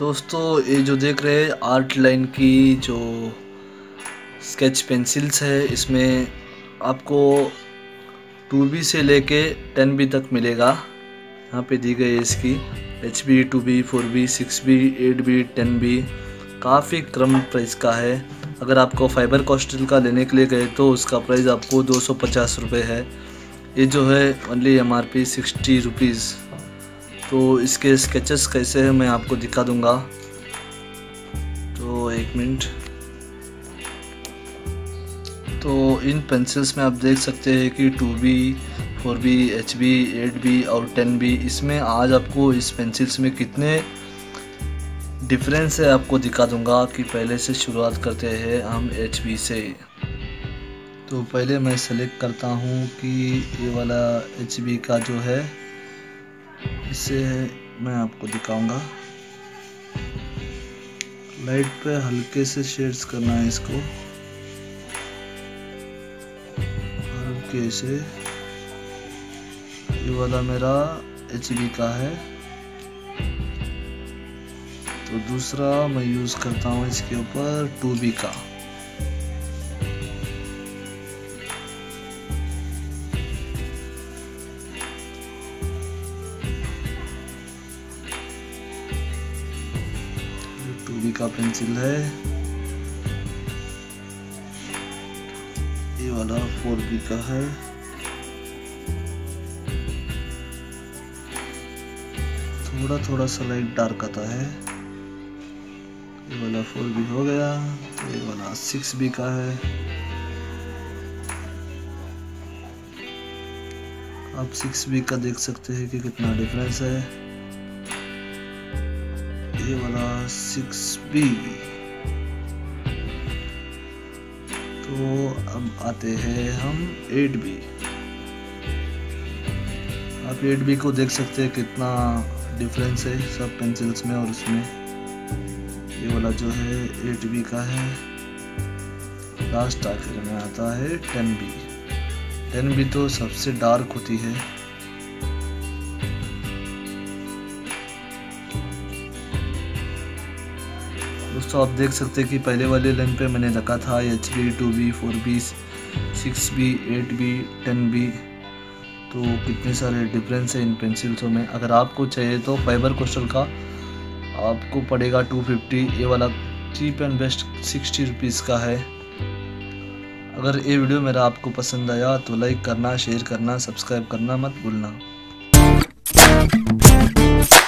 दोस्तों ये जो देख रहे हैं आर्ट लाइन की जो स्केच पेंसिल्स है, इसमें आपको 2B से लेके 10B तक मिलेगा। यहाँ पे दी गई है इसकी HB, 2B, 4B, 6B, 8B, 10B। काफ़ी कम प्राइस का है। अगर आपको फाइबर कॉस्टल का लेने के लिए गए तो उसका प्राइस आपको 250 रुपये है। ये जो है ओनली MRP 60 रुपीज़। तो इसके स्केचेस कैसे हैं मैं आपको दिखा दूंगा, तो एक मिनट। तो इन पेंसिल्स में आप देख सकते हैं कि 2B, 4B, HB, 8B और 10B, इसमें आज आपको इस पेंसिल्स में कितने डिफरेंस है आपको दिखा दूंगा। कि पहले से शुरुआत करते हैं हम HB से। तो पहले मैं सेलेक्ट करता हूँ कि ये वाला HB का जो है, इसे मैं आपको दिखाऊंगा। लाइट पे हल्के से शेड्स करना है इसको, हल्के से। ये वाला मेरा HB का है। तो दूसरा मैं यूज करता हूँ इसके ऊपर 2B का। का पेंसिल है। ये वाला 4B का है। थोड़ा सा लाइट डार्क आता है। ये वाला 4B हो गया। ये वाला 6B का है। आप 6B का देख सकते हैं कि कितना डिफरेंस है। ये वाला 6B। तो अब आते हैं हम 8B। आप 8B को देख सकते हैं कितना डिफरेंस है सब पेंसिल्स में और उसमें। ये वाला जो है 8B का है। लास्ट आखिर में आता है 10B। 10B तो सबसे डार्क होती है। दोस्तों आप देख सकते हैं कि पहले वाले लाइन पे मैंने रखा था HB, 2B, 4B, 6B, 8B, 10B। तो कितने सारे डिफरेंस है इन पेंसिल्सों में। अगर आपको चाहिए तो फाइबर कोस्टल का आपको पड़ेगा 250। ये वाला चीप एंड बेस्ट 60 रुपीज़ का है। अगर ये वीडियो मेरा आपको पसंद आया तो लाइक करना, शेयर करना, सब्सक्राइब करना मत भूलना।